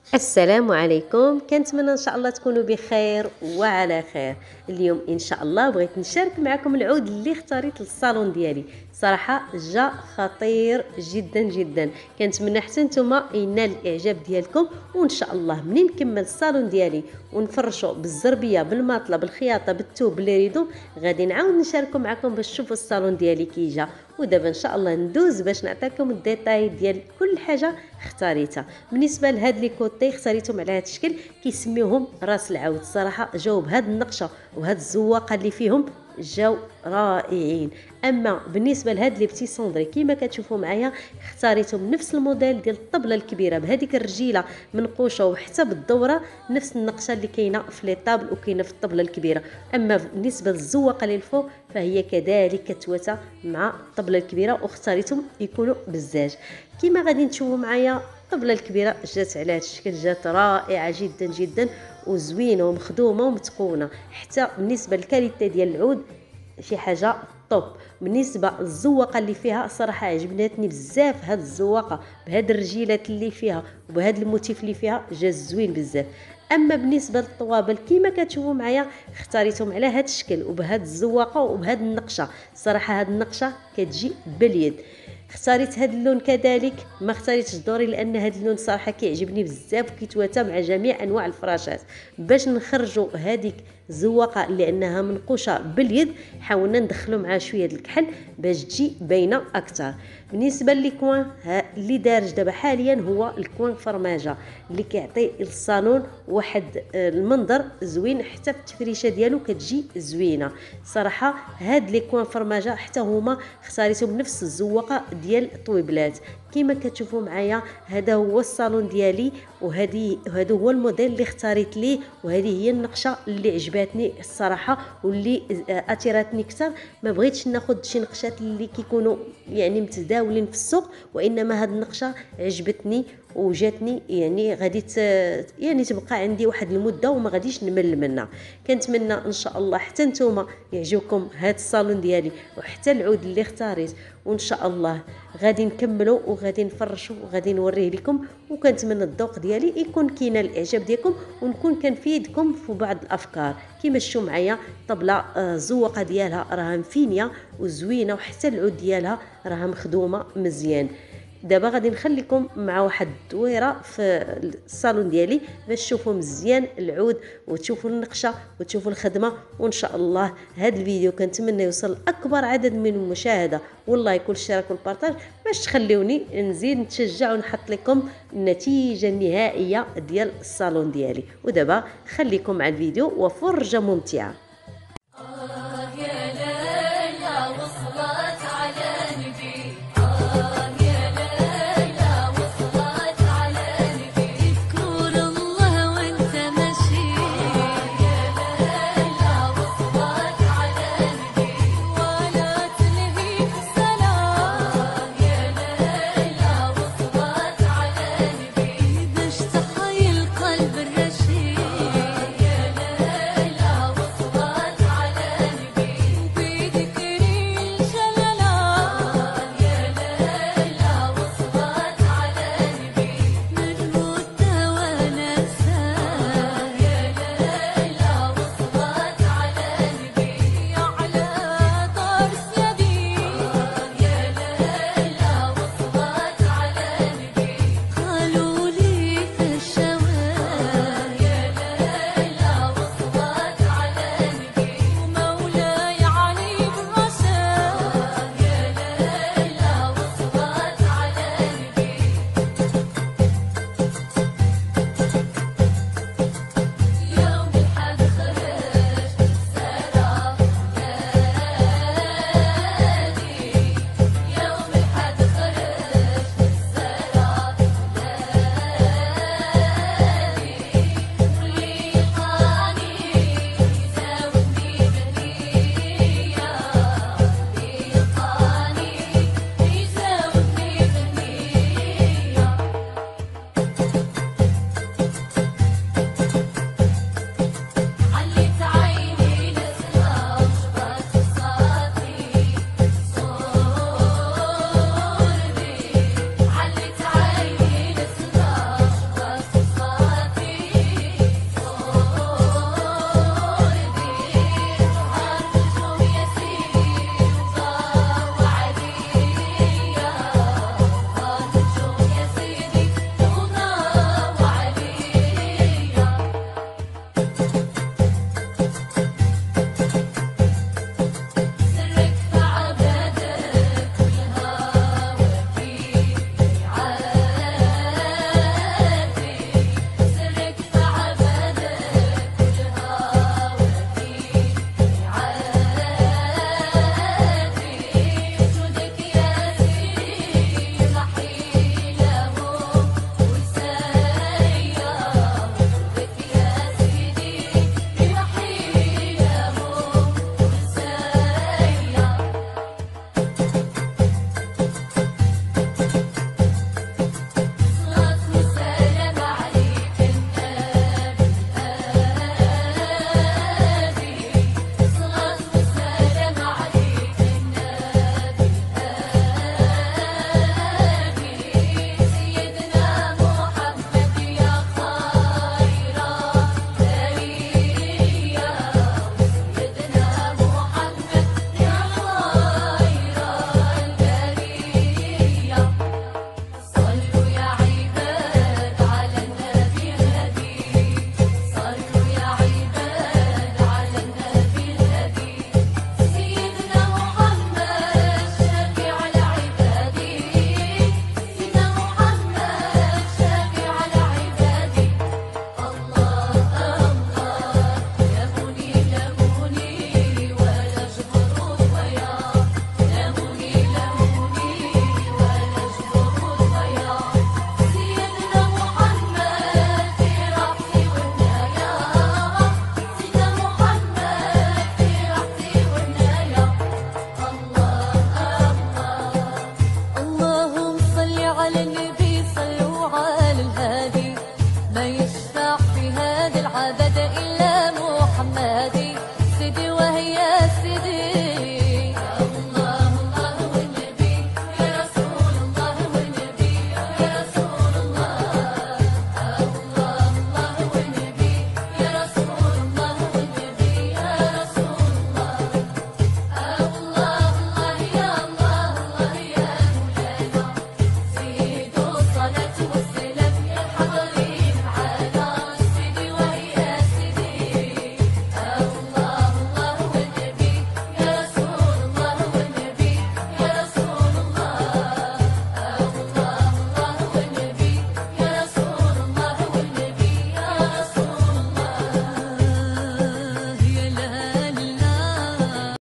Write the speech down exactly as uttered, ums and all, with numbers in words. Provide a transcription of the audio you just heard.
السلام عليكم. كنتمنى ان شاء الله تكونوا بخير وعلى خير. اليوم ان شاء الله بغيت نشارك معكم العود اللي اختاريت للصالون ديالي. صراحه جا خطير جدا جدا، كنتمنى حتى نتوما ينال الاعجاب ديالكم، وان شاء الله منين نكمل الصالون ديالي ونفرشوا بالزربيه بالماطله بالخياطه بالثوب بالريدو، غادي نعاود نشاركوا معكم باش تشوفوا الصالون ديالي كي جا. ودابا ان شاء الله ندوز باش نعطيكم الديتاي ديال كل حاجه اختاريتها. بالنسبه لهاد لي كوطي اختاريتهم على هاد الشكل كيسميوهم راس العود. الصراحه جاوا بهاد النقشه وهاد الزواقه اللي فيهم جاو رائعين. اما بالنسبه لهاد لي بتي سوندري كيما كتشوفوا معايا اختاريتهم نفس الموديل ديال الطبله الكبيره بهذيك الرجيله منقوشه وحتى بالدوره نفس النقشه اللي كاينه في لي طابل وكاينه في الطبله الكبيره. اما بالنسبه للزواقه اللي الفوق فهي كذلك كتواتى مع الطبله الكبيره، واختاريتهم يكونوا بزاج. كيما غادي تشوفوا معايا الطبله الكبيره جات على هذا الشكل، جات رائعه جدا جدا وزوينه ومخدومه ومتقونه. حتى بالنسبه للكاليتي ديال العود شي حاجه طوب. بالنسبه للزواقه اللي فيها صراحه عجبتني بزاف، هاد الزواقه بهاد الرجيلات اللي فيها وبهاد الموتيف اللي فيها جا زوين بزاف. اما بالنسبه للطوابل كيما كتشوفوا معايا اختاريتهم على هاد الشكل وبهاد الزواقه وبهاد النقشه. صراحه هاد النقشه كتجي باليد. اختاريت هذا اللون كذلك، ما اختاريتش دوري لان هذا اللون صراحه كيعجبني بزاف وكيتواتى مع جميع انواع الفراشات. باش نخرجوا هذيك الزواقه لانها منقوشه باليد حاولنا ندخلوا معها شويه د الكحل باش تجي باينه اكثر. بالنسبه للكوان اللي دارج دابا حاليا هو الكوان فرماجه اللي كيعطي للصالون واحد المنظر زوين، حتى في التفريشه ديالو كتجي زوينه. صراحه هاد لي كوان فرماجه حتى هما اختاريتهم بنفس الزواقه ديال الطويبلات. كما كتشوفوا معايا هذا هو الصالون ديالي، وهذه هذا هو الموديل اللي اختاريت ليه، وهذه هي النقشه اللي عجباتني الصراحه واللي اثيرتني اكثر. ما بغيتش ناخذ شي نقشات اللي كيكونوا يعني متداولين في السوق، وانما هذه النقشه عجبتني وجاتني يعني غادي يعني تبقى عندي واحد المده وما غاديش نمل منها. كنتمنى ان شاء الله حتى نتوما يعجبكم هذا الصالون ديالي وحتى العود اللي اختاريت، وان شاء الله غادي نكملوا وغادي نفرشوا وغادي نوريه لكم. وكنتمنى الذوق ديالي يكون كاين الاعجاب ديالكم ونكون كنفيدكم في بعض الافكار. كيما شفتوا معايا طبله الزواقه ديالها راها مفينيه وزوينه، وحتى العود ديالها راها مخدومه مزيان. دابا غادي نخليكم مع واحد الدويره في الصالون ديالي باش تشوفوا مزيان العود وتشوفوا النقشه وتشوفوا الخدمه. وان شاء الله هذا الفيديو كنتمنى يوصل لاكبر عدد من المشاهده واللايك والاشتراك والبارطاج باش تخليوني نزيد نتشجع ونحط لكم النتيجه النهائيه ديال الصالون ديالي. ودابا خليكم مع الفيديو وفرجه ممتعه.